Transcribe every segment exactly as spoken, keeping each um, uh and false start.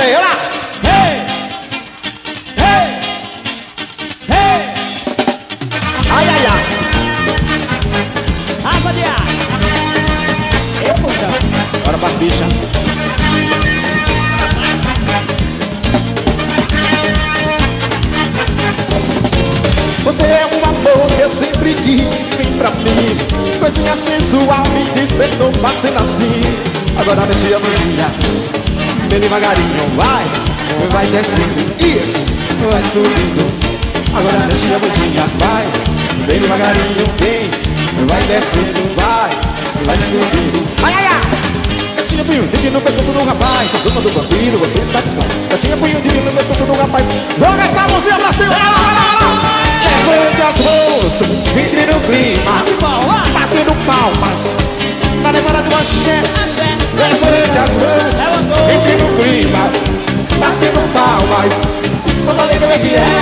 aí, olha lá. Hey, hey, hey. Ai, ai, ai. Asa de ar. Eu, puta. Bora pra bicha. Você é um amor que eu sempre quis, vem pra mim. Coisinha sensual me despertou, passando assim. Agora mexe a bundinha, bem devagarinho, vai, vai descendo, isso, vai subindo. Agora mexe a bundinha, vai, bem devagarinho, bem, vai descendo, vai, vai subindo. Ai, ai, ai! Gatinha punho, dedo no pescoço do rapaz, a dança do vampiro, você está de som. Gatinha punho, dedo no pescoço do rapaz, joga essa mãozinha pra cima, vai lá, vai lá, vai lá. Levante as mãos, entre no clima, batendo palmas, na levada do axé. Levante as mãos, entre no clima, batendo palmas, só falei como é que é.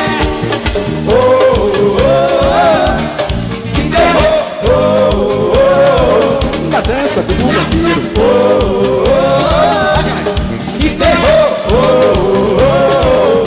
Oh, oh, oh, que terror, oh, oh, oh, na dança do vampiro. Oh, oh, oh, que terror, oh, oh, oh.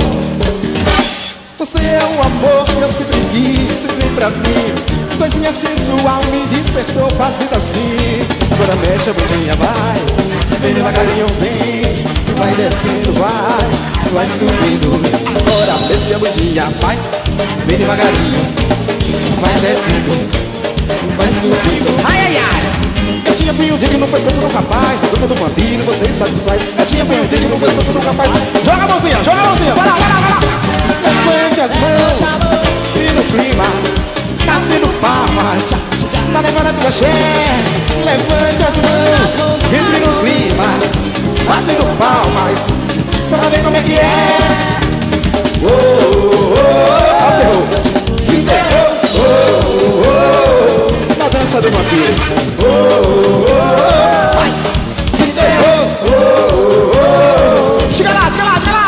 Você é um amor que eu sempre quis, sempre pra mim. Coisinha sensual me despertou fazendo assim. Agora mexe a bundinha, vai, vem devagarinho, vem, vai descendo, vai, vai subindo. Agora mexe a bundinha, vai, vem devagarinho, vai descendo, vai subindo. Ai, ai, ai. Eu tinha punho de no pescoço do rapaz, a dança do vampiro, você está desfaz. Eu tinha punho de no pescoço do rapaz. Joga a mãozinha, joga a mãozinha, vai lá, vai lá, vai lá. Levante as mãos, e no clima, batendo palmas, na levada do axé. Levante as mãos, entre no clima, batendo palmas, só pra ver como é que é. Oh, oh, oh, oh, terror, que terror, oh, oh, oh, na dança do vampiro. Oh, oh, oh, vai, que terror, oh, oh, oh, chega lá, chega lá, chega lá.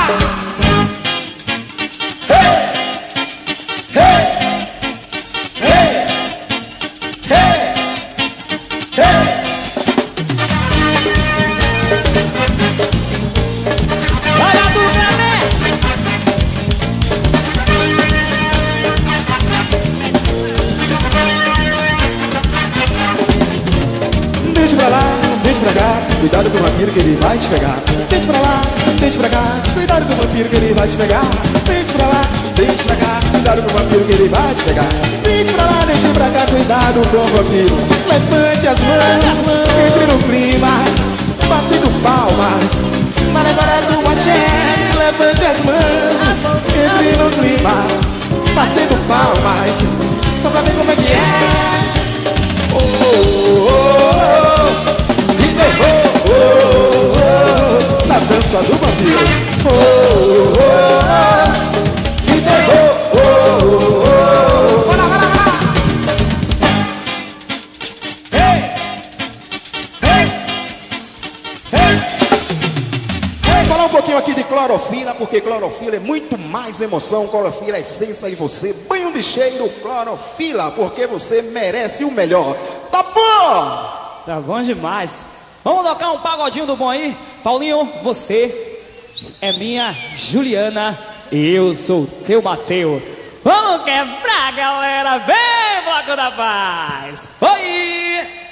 Deixa pra lá, deixa pra cá, cuidado com o vampiro que ele vai te pegar. Deixa pra lá, deixa pra cá, cuidado com o vampiro que ele vai te pegar. Deixa pra lá, deixa pra cá, cuidado com o vampiro que ele vai te pegar. Deixa pra lá, deixa pra cá, cuidado com o vampiro. Levante as mãos, entre no clima, batendo palmas, na levada do axé. Levante as mãos, entre no clima, batendo palmas, só pra ver como é que é. Oh, oh, oh, que terror, oh, oh, oh, na dança do vampiro. Oh, oh, oh, que terror, oh, oh, oh. Vai lá, vai lá, vai lá. Hey, hey, hey, hey. Falar um pouquinho aqui de clorofila, porque clorofila é muito mais emoção. Clorofila é essência em você. Banho de cheiro, clorofila, porque você merece o melhor. Tá bom? Tá bom demais. Vamos tocar um pagodinho do bom aí? Paulinho, você é minha Juliana e eu sou teu Mateu. Vamos quebrar, galera. Vem, Bloco da Paz. Oi!